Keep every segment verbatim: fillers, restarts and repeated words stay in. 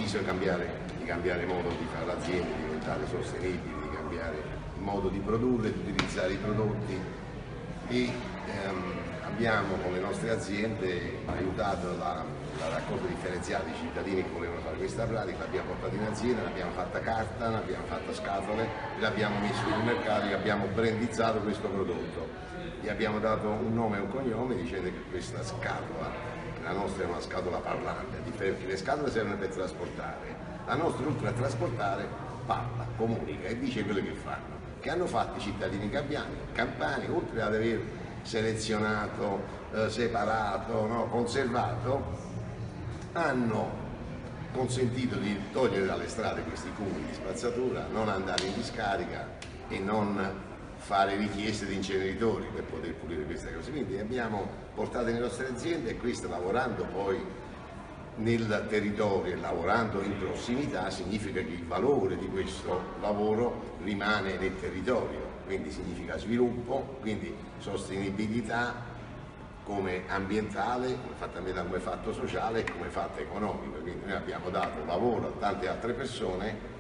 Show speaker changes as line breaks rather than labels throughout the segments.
deciso di cambiare, di cambiare modo di fare l'azienda, di diventare sostenibili, di cambiare il modo di produrre, di utilizzare i prodotti e ehm, abbiamo con le nostre aziende aiutato la, la raccolta differenziata dei cittadini che volevano fare questa pratica, l'abbiamo portata in azienda, l'abbiamo fatta carta, l'abbiamo fatta scatole, l'abbiamo messo sul mercato e abbiamo brandizzato questo prodotto. Gli abbiamo dato un nome e un cognome dicendo che questa scatola, la nostra è una scatola parlante, perché le scatole servono per trasportare, la nostra oltre a trasportare parla, comunica e dice quello che fanno, che hanno fatto i cittadini campani, campani oltre ad aver selezionato, eh, separato, no, conservato, hanno consentito di togliere dalle strade questi cumuli di spazzatura, non andare in discarica e non fare richieste di inceneritori per poter pulire queste cose. Quindi abbiamo portato nelle nostre aziende e questo, lavorando poi nel territorio e lavorando in prossimità, significa che il valore di questo lavoro rimane nel territorio, quindi significa sviluppo, quindi sostenibilità come ambientale, come fatto ambientale, come fatto sociale e come fatto economico. Quindi noi abbiamo dato lavoro a tante altre persone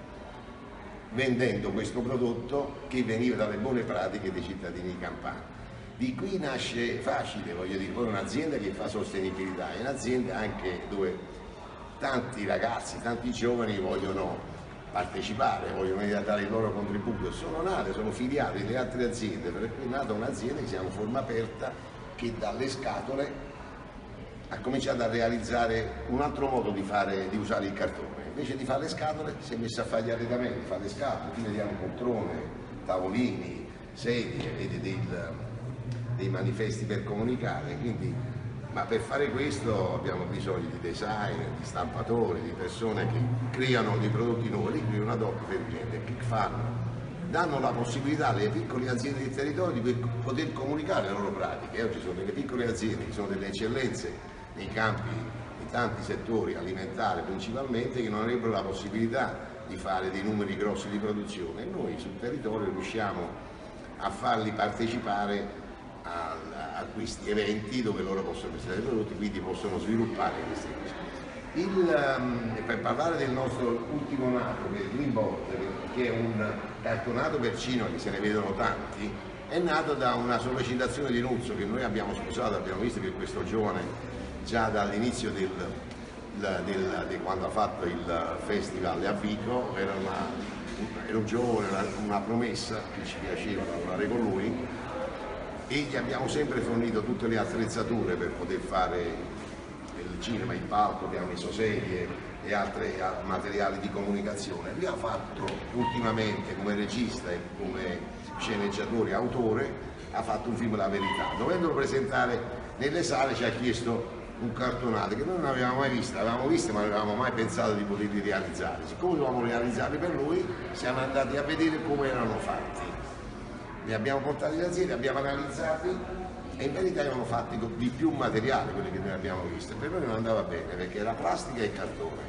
vendendo questo prodotto che veniva dalle buone pratiche dei cittadini campani. Di qui nasce facile, voglio dire, poi un'azienda che fa sostenibilità, è un'azienda anche dove tanti ragazzi, tanti giovani vogliono partecipare, vogliono dare il loro contributo, sono nate, sono filiali di altre aziende, per cui è nata un'azienda che si chiama Forma Aperta che dalle scatole ha cominciato a realizzare un altro modo di, fare, di usare il cartone. Invece di fare le scatole si è messa a fare gli arredamenti, fare le scatole, qui vediamo poltrone, tavolini, sedie, vedi del, dei manifesti per comunicare, quindi, ma per fare questo abbiamo bisogno di designer, di stampatori, di persone che creano dei prodotti nuovi, qui una doppia per cliente, che fanno, danno la possibilità alle piccole aziende del territorio di poter comunicare le loro pratiche. Oggi sono delle piccole aziende che sono delle eccellenze nei campi, in tanti settori alimentari principalmente, che non avrebbero la possibilità di fare dei numeri grossi di produzione e noi sul territorio riusciamo a farli partecipare a, a questi eventi dove loro possono prestare i prodotti, quindi possono sviluppare queste cose. Il, um, per parlare del nostro ultimo nato, che è il Green Board, che è un cartonato per cinema, che se ne vedono tanti, è nato da una sollecitazione di Nuzzo che noi abbiamo sposato, abbiamo visto che questo giovane già dall'inizio del, del, del, di quando ha fatto il festival a Vico era, una, era un giovane, una, una promessa che ci piaceva lavorare con lui e gli abbiamo sempre fornito tutte le attrezzature per poter fare il cinema, il palco, abbiamo messo sedie e altri materiali di comunicazione. Lui ha fatto ultimamente come regista e come sceneggiatore, autore, ha fatto un film La Verità. Dovendolo presentare nelle sale ci ha chiesto un cartonato che noi non avevamo mai visto, avevamo visto ma non avevamo mai pensato di poterli realizzare. Siccome dovevamo realizzarli per lui, siamo andati a vedere come erano fatti. Li abbiamo portati in azienda, li abbiamo analizzati e in verità erano fatti di più materiale quelli che noi abbiamo visto. Per noi non andava bene perché era plastica e cartone.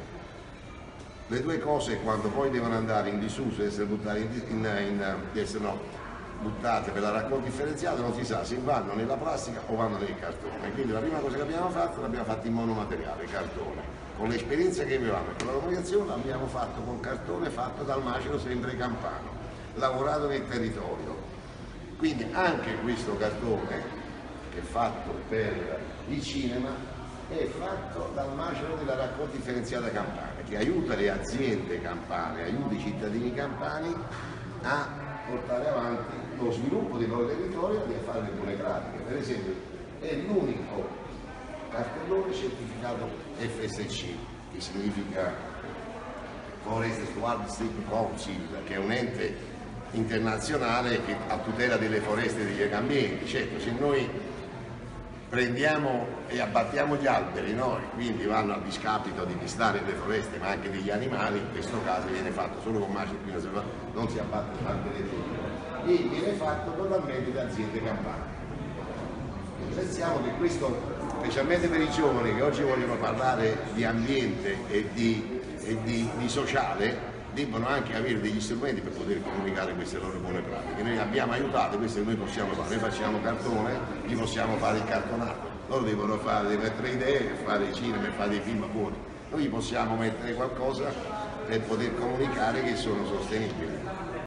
Le due cose quando poi devono andare in disuso, essere buttate in, in, in, essere, no, buttate per la raccolta differenziata, non si sa se vanno nella plastica o vanno nel cartone. Quindi la prima cosa che abbiamo fatto l'abbiamo fatta in monomateriale, cartone. Con l'esperienza che avevamo e con la comunicazione l'abbiamo fatto con cartone fatto dal macero sempre campano, lavorato nel territorio. Quindi anche questo cartone che è fatto per il cinema è fatto dal macero della raccolta differenziata campana, che aiuta le aziende campane, aiuta i cittadini campani a portare avanti lo sviluppo del loro territorio e a fare le buone pratiche. Per esempio è l'unico cartellone certificato F S C, che significa Forest Stewardship Council, che è un ente internazionale che a tutela delle foreste e degli ambienti. Certo, se noi prendiamo e abbattiamo gli alberi, no? E quindi vanno a discapito di pistare le foreste ma anche degli animali, in questo caso viene fatto solo con macero, non si abbattono alberi e viene fatto totalmente da aziende campane. Pensiamo che questo, specialmente per i giovani che oggi vogliono parlare di ambiente e di, e di, di sociale, debbono anche avere degli strumenti per poter comunicare queste loro buone pratiche. Noi abbiamo aiutato, questo che noi possiamo fare, noi facciamo cartone, gli possiamo fare il cartonato, loro devono fare, devono mettere idee, fare i cinema e fare dei film buoni. noi possiamo mettere qualcosa per poter comunicare che sono sostenibili.